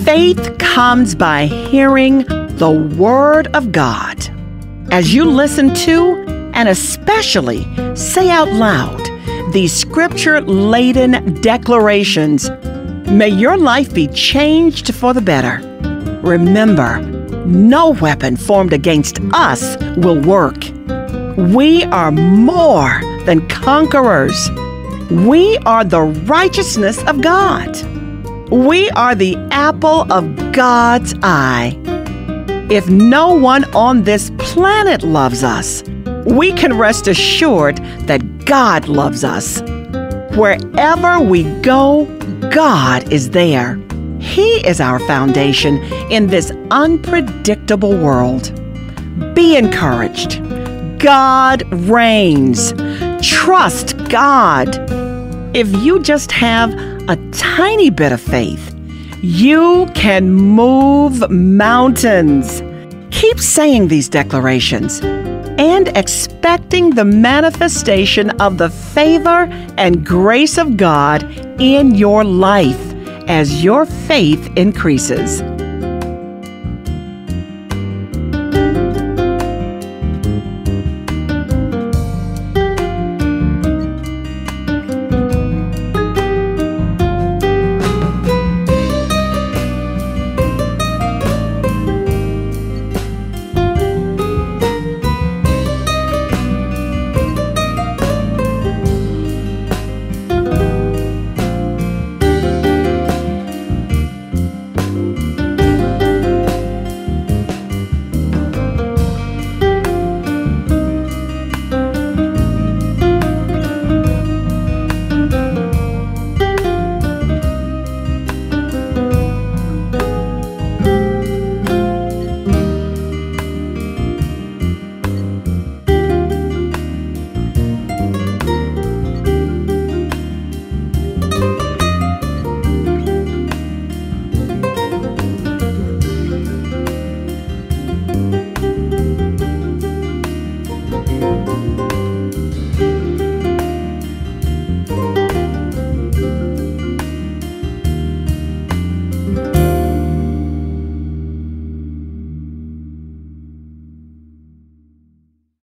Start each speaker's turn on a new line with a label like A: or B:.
A: Faith comes by hearing the Word of God. As you listen to and especially say out loud these scripture-laden declarations, may your life be changed for the better. Remember, no weapon formed against us will work. We are more than conquerors. We are the righteousness of God. We are the apple of God's eye. If no one on this planet loves us, we can rest assured that God loves us. Wherever we go, God is there. He is our foundation in this unpredictable world. Be encouraged. God reigns. Trust God. If you just have a tiny bit of faith, you can move mountains. Keep saying these declarations and expecting the manifestation of the favor and grace of God in your life as your faith increases.